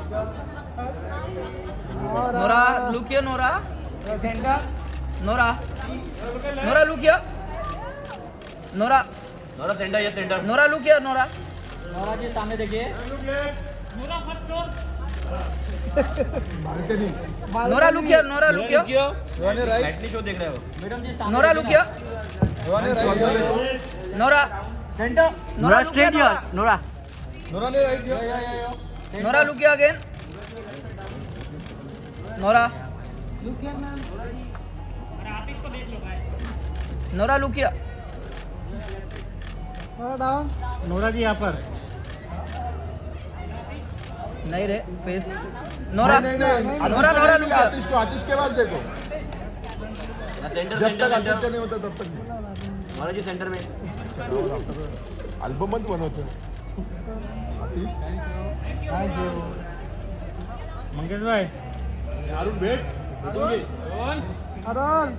Nora look here Nora centre Nora Nora look here Nora Nora centre ये centre Nora look here Nora Nora ji सामने देखिए Nora look here Nora look here right show देख रहे हो madam ji Nora look here Nora centre Nora straight here Nora Nora ने right Nora look here again Nora Nora look here Nora ji यहाँ पर नहीं रे face Nora Nora Nora look here Aatish को आतिश के बाद देखो सेंटर जब तक आतिश सेंटर का नहीं होता तब तक नहीं नोरा जी सेंटर में अल्बम मत बनवतो आतिश थैंक यू मंगेश भाई अरुण भेट अरुण